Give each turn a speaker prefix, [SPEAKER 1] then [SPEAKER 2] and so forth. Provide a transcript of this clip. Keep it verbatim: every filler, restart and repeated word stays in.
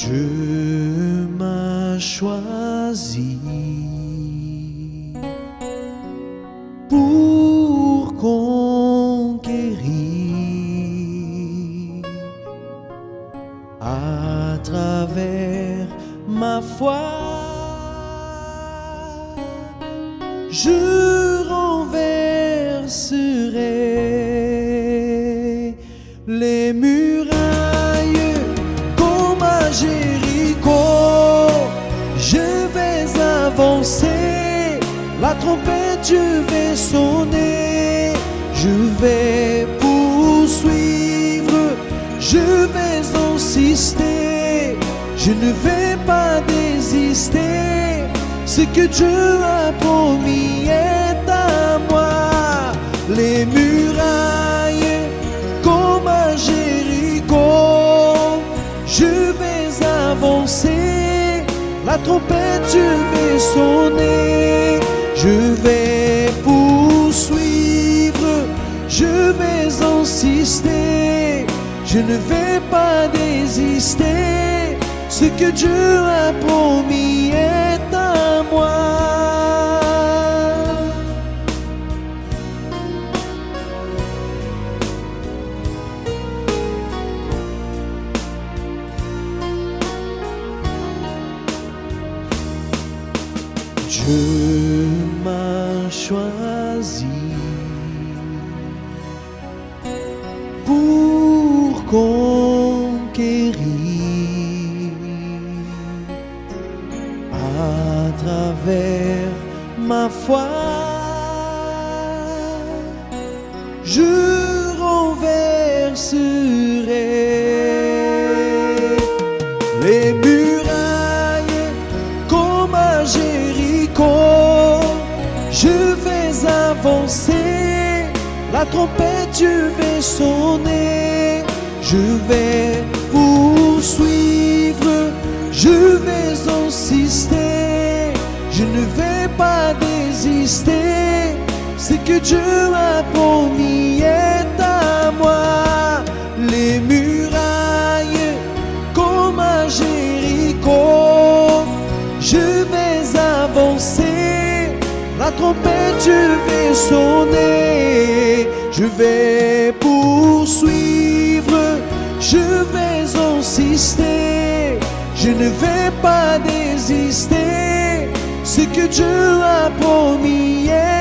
[SPEAKER 1] Dieu m'a choisi pour conquérir à travers ma foi. Je renverserai les murailles comme à Jéricho. Je vais avancer, la trompette je vais sonner. Je vais poursuivre, je vais insister. Je ne vais pas désister. Ce que Dieu a promis est à moi. Les murailles comme à Jéricho, je vais avancer, la trompette je vais sonner. Je vais poursuivre, je vais insister. Je ne vais pas désister. Ce que Dieu a promis est à moi. Dieu m'a choisi pour conquérir à travers ma foi. Je renverserai les murailles comme à Jéricho. Je vais avancer, la trompette je vais sonner. Je vais poursuivre, je vais insister. Je ne vais pas désister. Ce que Dieu a promis est à moi. Les murailles comme à Jéricho, je vais avancer, la trompette je vais sonner. Je vais poursuivre, je vais insister. Je ne vais pas désister. Ce que Dieu a promis est